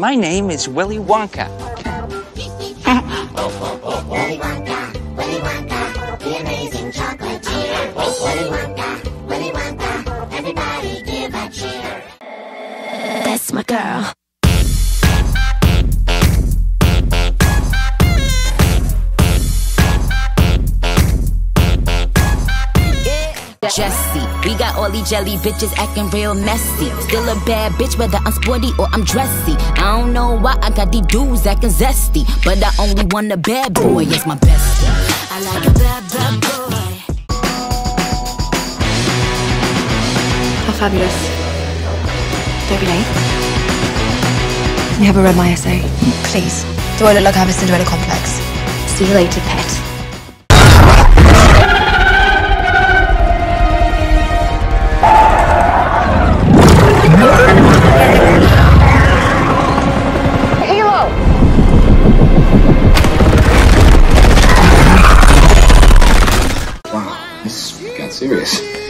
My name is Willy Wonka. Willy Wonka, the amazing chocolatier. Willy Wonka, everybody give a cheer. That's my girl. Jessie, we got all these jelly bitches acting real messy. Still a bad bitch, whether I'm sporty or I'm dressy. I don't know why I got these dudes acting zesty, but I only want a bad boy, yes, my bestie. I like a bad boy. How fabulous. Don't be late. You haven't read my essay. Please. Do I look like I have a Cinderella complex? See you later, pet. Wow, this got serious.